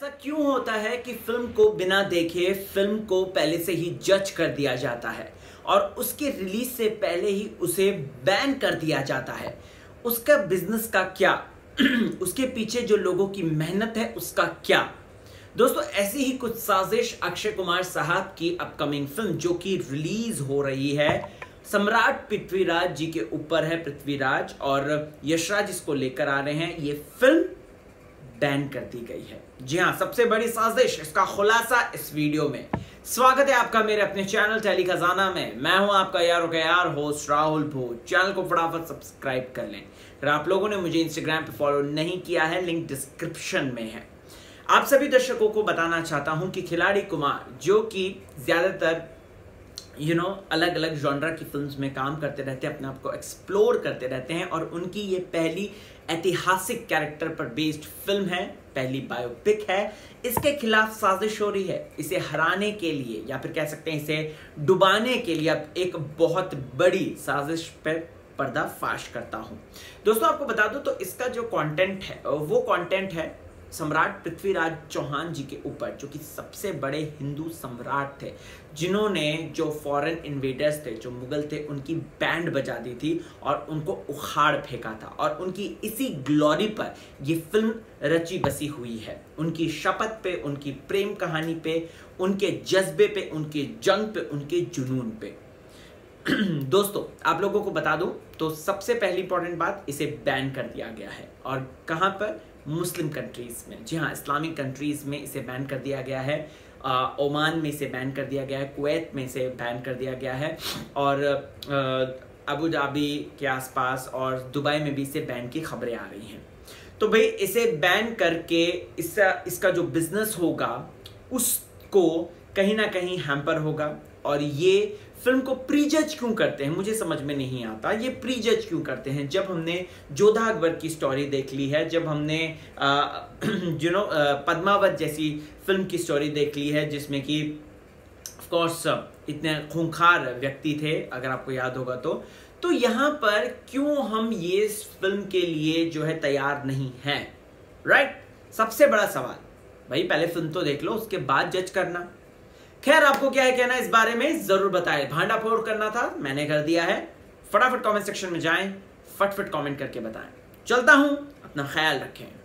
ऐसा क्यों होता है कि फिल्म को बिना देखे फिल्म को पहले से ही जज कर दिया जाता है और उसके रिलीज से पहले ही उसे बैन कर दिया जाता है? उसका बिजनेस का क्या? उसके पीछे जो लोगों की मेहनत है उसका क्या? दोस्तों, ऐसी ही कुछ साजिश अक्षय कुमार साहब की अपकमिंग फिल्म जो कि रिलीज हो रही है सम्राट पृथ्वीराज जी के ऊपर है। पृथ्वीराज और यशराज इसको लेकर आ रहे हैं। ये फिल्म बैन कर दी गई है। जी हाँ, सबसे बड़ी साजिश, इसका खुलासा इस वीडियो में। स्वागत है आपका मेरे अपने चैनल टेली खजाना में। मैं हूं आपका यारों का यार होस्ट राहुल भोज। चैनल को फटाफट सब्सक्राइब कर लें। अगर आप लोगों ने मुझे इंस्टाग्राम पे फॉलो नहीं किया है, लिंक डिस्क्रिप्शन में है। आप सभी दर्शकों को बताना चाहता हूं कि खिलाड़ी कुमार, जो कि ज्यादातर अलग अलग जॉनरा की फिल्म्स में काम करते रहते हैं, अपने आप को एक्सप्लोर करते रहते हैं, और उनकी ये पहली ऐतिहासिक कैरेक्टर पर बेस्ड फिल्म है, पहली बायोपिक है। इसके खिलाफ साजिश हो रही है। इसे हराने के लिए या फिर कह सकते हैं इसे डुबाने के लिए अब एक बहुत बड़ी साजिश पर पर्दाफाश करता हूं। दोस्तों, आपको बता दूं तो इसका जो कंटेंट है वो कंटेंट है सम्राट पृथ्वीराज चौहान जी के ऊपर, जो कि सबसे बड़े हिंदू सम्राट थे, जिन्होंने जो फॉरेन इन्वेडर्स थे, जो मुगल थे, उनकी बैंड बजा दी थी और उनको उखाड़ फेंका था। और उनकी इसी ग्लोरी पर ये फिल्म रची बसी हुई है। उनकी शपथ पे, उनकी प्रेम कहानी पे, उनके जज्बे पे, उनके जंग पे, उनके जुनून पे। दोस्तों, आप लोगों को बता दूं तो सबसे पहली इंपॉर्टेंट बात, इसे बैन कर दिया गया है। और कहां पर? मुस्लिम कंट्रीज में। जी हाँ, इस्लामिक कंट्रीज में इसे बैन कर दिया गया है। ओमान में इसे बैन कर दिया गया है, कुवैत में इसे बैन कर दिया गया है, और अबू धाबी के आसपास और दुबई में भी इसे बैन की खबरें आ रही हैं। तो भाई, इसे बैन करके इसका जो बिजनेस होगा उसको कहीं ना कहीं हैम्पर होगा। और ये फिल्म को प्रीजज क्यों करते हैं, मुझे समझ में नहीं आता। ये प्रीजज क्यों करते हैं? जब हमने जोधा अकबर की स्टोरी देख ली है, जब हमने पद्मावत जैसी फिल्म की स्टोरी देख ली है, जिसमें कि ऑफ कोर्स इतने खूंखार व्यक्ति थे, अगर आपको याद होगा तो यहाँ पर क्यों हम ये फिल्म के लिए जो है तैयार नहीं हैं? राइट? सबसे बड़ा सवाल। भाई, पहले फिल्म तो देख लो, उसके बाद जज करना। खैर, आपको क्या है कहना इस बारे में जरूर बताएं। भांडा फोड़ करना था, मैंने कर दिया है। फटाफट कमेंट सेक्शन में जाएं, फटफट कमेंट करके बताएं। चलता हूं, अपना ख्याल रखें।